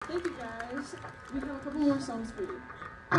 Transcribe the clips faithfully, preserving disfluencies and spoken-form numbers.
Thank you guys. We have a couple more songs for you.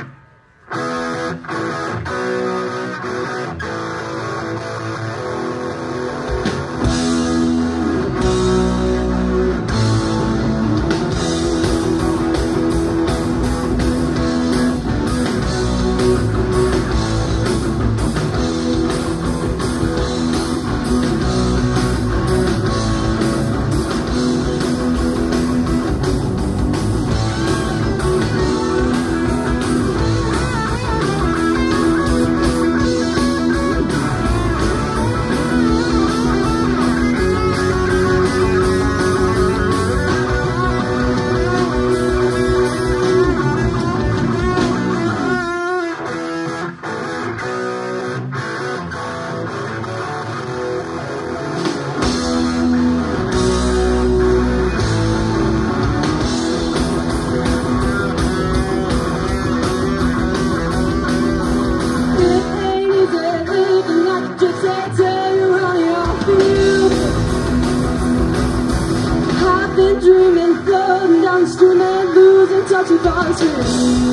Dreaming, floating down the stream and losing touch with our dreams.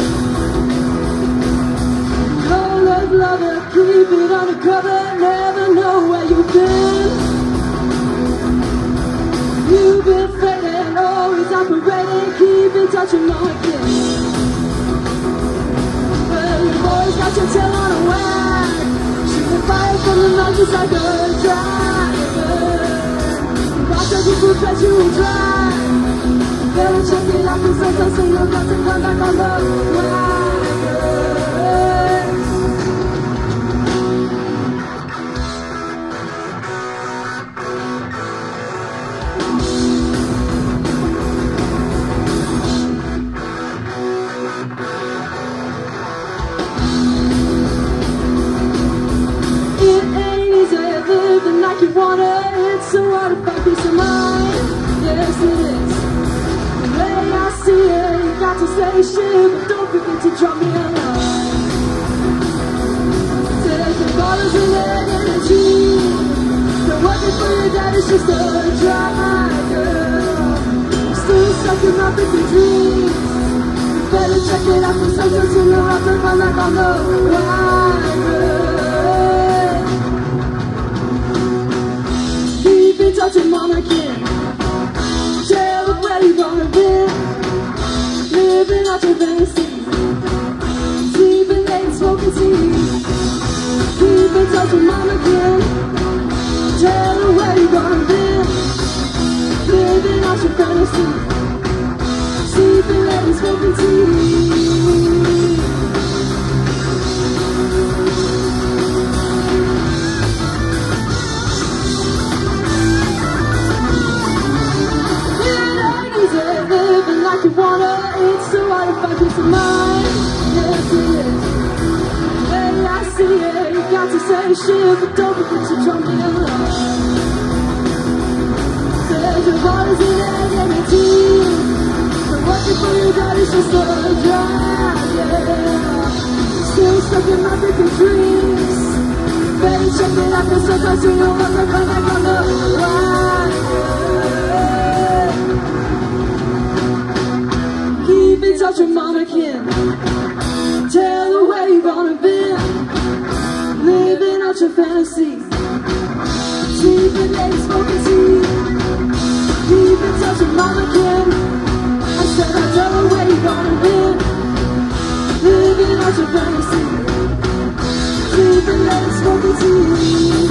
Cold as lover, keep it undercover, never know where you've been. You've been fading, always operating, keep in touch with my kids. Well, you've always got your tail on a wag, shooting fire from the mountains like a dragon. Rock that you could bet you will try. Better check it out, cause sometimes so you'll got to come back on the wagon. It ain't easy living like you wanna. It's so hard to find peace of mind. Yes, it is. The way I see it, you got to say shit, but don't forget to drop me a line. There's the dollars in their energy. They're working for your dad, it's just a dry girl. Still stuck in my freaking dreams. You better check it out, cause sometimes you know I turn my back on the wagon. Keep in touch with Mama King. Tell her where you gonna be. Living out your fantasy. Sleeping late, smoking tea. Keep in touch with Mama King. Tell her where you gonna be. Living out your fantasy. Sleeping late, smoking tea. Living like you wanna, it's so hard to find peace of mind. Yes, it is. The way I see it, you got to say shit, but don't forget to drop me a line. Says your heart is in energy. But working for your dad is just a drag, yeah. Still stuck in my freaking dreams. Better check it out, cause sometimes you know I'm gonna come back on the line. Keep in touch with Mama King. Tell her where you gonna be. Living out your fantasy. Sleeping late, smoking tea. Keep in touch with Mama King. I said I tell her where you gonna be. Living out your fantasy. Sleeping late, smoking tea.